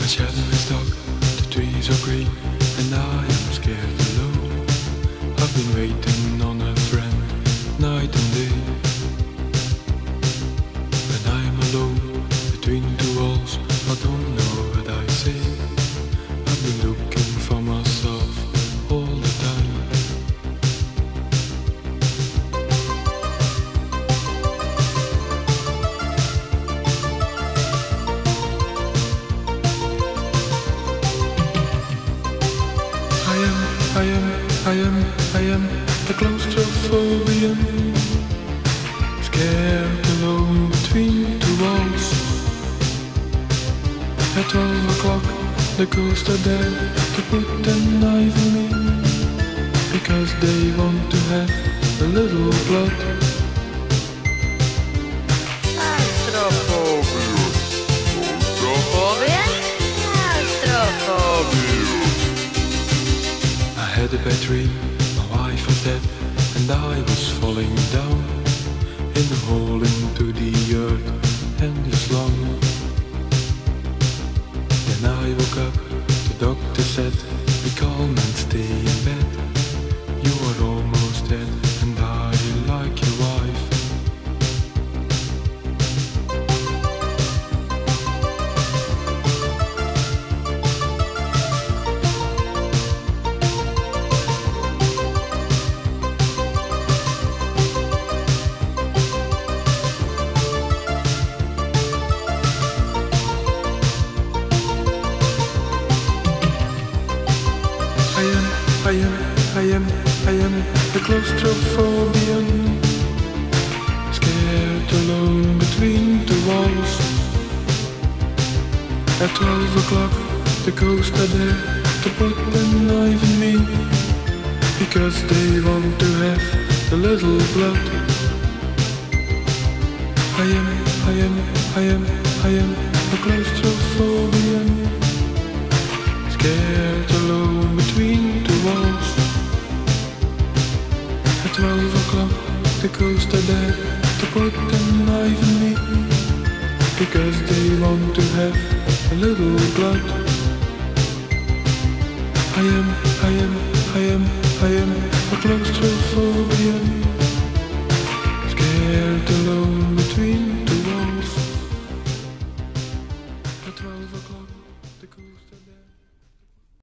My shadow is dark, the trees are green, and I am scared alone. I've been waiting on a friend, night and day. When I am alone, between two walls, I don't know what I say. I've been looking for myself all the time. I am a claustrofobian, scared alone between two walls. At 12 o'clock, the ghosts are there to put a knife in me, because they want to have a little blood. I had a bad dream, my wife was dead, and I was falling down in a hole into the earth, endless long. Then I woke up, the doctor said, be calm and stay in bed. You are almost dead, and I like your wife. I am a claustrofobian, scared alone between two walls. At 12 o'clock, the ghosts are there to put a knife in me, because they want to have a little blood. I am a claustrofobian, scared alone between two walls. At 12 o'clock, the ghosts are there to put a knife in me, because they want to have a little blood. I am a claustrofobian, scared alone between two walls. At 12 o'clock, the ghosts